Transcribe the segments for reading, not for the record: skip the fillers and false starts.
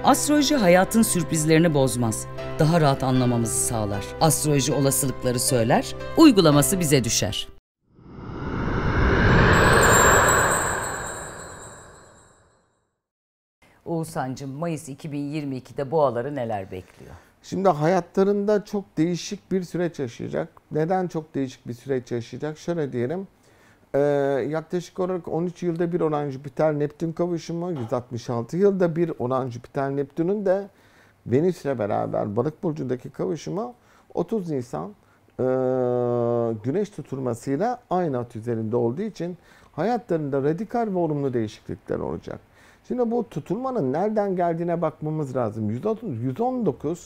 Astroloji hayatın sürprizlerini bozmaz. Daha rahat anlamamızı sağlar. Astroloji olasılıkları söyler, uygulaması bize düşer. Oğuzhan'cığım, Mayıs 2022'de boğaları neler bekliyor? Şimdi hayatlarında çok değişik bir süreç yaşayacak. Neden çok değişik bir süreç yaşayacak? Şöyle diyelim. Yaklaşık olarak 13 yılda bir olan Jüpiter-Neptün kavuşumu, 166 yılda bir olan Jüpiter-Neptün'ün de Venüs'le beraber Balık burcundaki kavuşumu 30 Nisan Güneş tutulmasıyla aynı hat üzerinde olduğu için hayatlarında radikal ve olumlu değişiklikler olacak. Şimdi bu tutulmanın nereden geldiğine bakmamız lazım. 119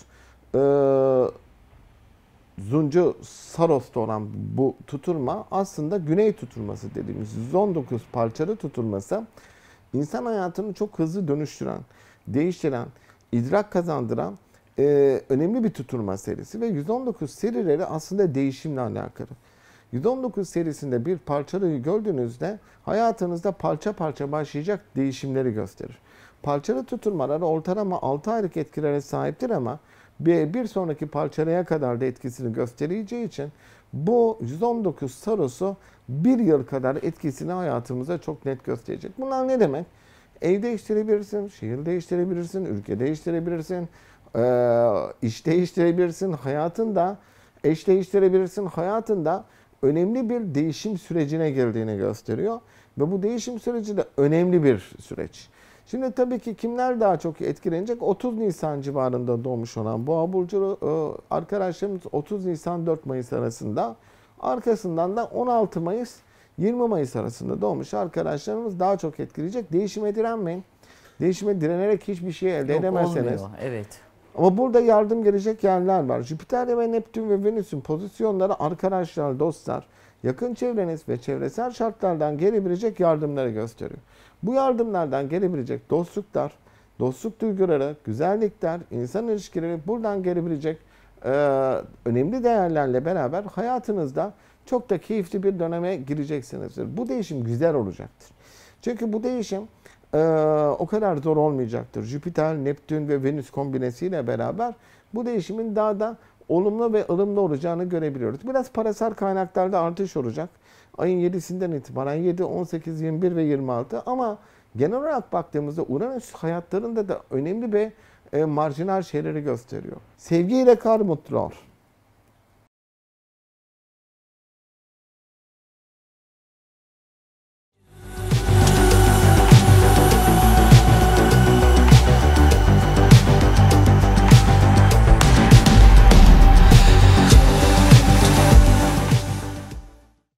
Zuncu Saros'ta olan bu tutulma aslında güney tutulması dediğimiz 119 parçalı tutulması insan hayatını çok hızlı dönüştüren, değiştiren, idrak kazandıran önemli bir tutulma serisi ve 119 serileri aslında değişimle alakalı. 119 serisinde bir parçalıyı gördüğünüzde hayatınızda parça parça başlayacak değişimleri gösterir. Parçalı tutulmalar ortalama 6 aylık etkilere sahiptir ama bir sonraki parçalaya kadar da etkisini göstereceği için bu 119 Saros'u bir yıl kadar etkisini hayatımıza çok net gösterecek. Bunlar ne demek? Ev değiştirebilirsin, şehir değiştirebilirsin, ülke değiştirebilirsin, iş değiştirebilirsin, hayatında eş değiştirebilirsin, hayatında önemli bir değişim sürecine girdiğini gösteriyor. Ve bu değişim süreci de önemli bir süreç. Şimdi tabii ki kimler daha çok etkilenecek? 30 Nisan civarında doğmuş olan Boğa burcu arkadaşlarımız 30 Nisan 4 Mayıs arasında. Arkasından da 16 Mayıs 20 Mayıs arasında doğmuş arkadaşlarımız daha çok etkileyecek. Değişime direnmeyin. Değişime direnerek hiçbir şey elde edemezseniz. Olmuyor, evet. Ama burada yardım gelecek yerler var. Jüpiter ve Neptün ve Venüs'ün pozisyonları arkadaşlar, dostlar, yakın çevreniz ve çevresel şartlardan gelebilecek yardımları gösteriyor. Bu yardımlardan gelebilecek dostluklar, dostluk duyguları, güzellikler, insan ilişkileri buradan gelebilecek önemli değerlerle beraber hayatınızda çok da keyifli bir döneme gireceksinizdir. Bu değişim güzel olacaktır. Çünkü bu değişim o kadar zor olmayacaktır. Jüpiter, Neptün ve Venüs kombinesiyle beraber bu değişimin daha da olumlu ve ılımlı olacağını görebiliyoruz. Biraz parasal kaynaklarda artış olacak. Ayın 7'sinden itibaren 7, 18, 21 ve 26 ama genel olarak baktığımızda Uranüs hayatlarında da önemli bir marjinal şeyleri gösteriyor. Sevgiyle kal, mutlu ol.